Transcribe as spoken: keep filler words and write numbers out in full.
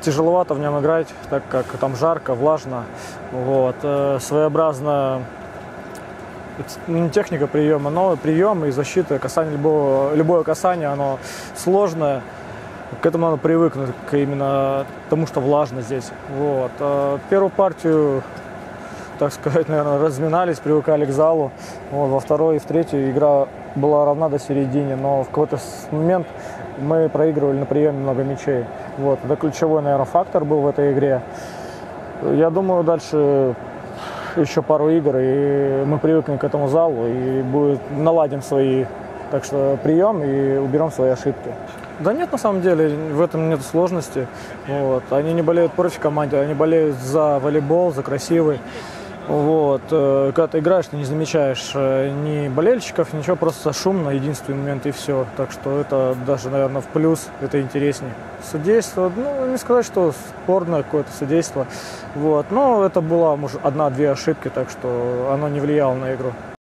тяжеловато в нем играть, так как там жарко, влажно. Вот. Своеобразно не техника приема, но прием и защита, касание любого, любое касание, оно сложное. К этому надо привыкнуть, к именно тому, что влажно здесь. Вот. Первую партию, так сказать, наверное, разминались, привыкали к залу. Вот. Во второй и в третью игра была равна до середины, но в какой-то момент мы проигрывали на приеме много мячей. Вот. Это ключевой, наверное, фактор был в этой игре. Я думаю, дальше еще пару игр, и мы привыкнем к этому залу, и будет, наладим свои, так что прием и уберем свои ошибки. Да нет, на самом деле, в этом нет сложности. Вот. Они не болеют против команды, они болеют за волейбол, за красивый. Вот. Когда ты играешь, ты не замечаешь ни болельщиков, ничего, просто шумно, единственный момент и все. Так что это даже, наверное, в плюс, это интереснее. Судейство, ну, не сказать, что спорное какое-то судейство. Вот. Но это была, может, одна-две ошибки, так что оно не влияло на игру.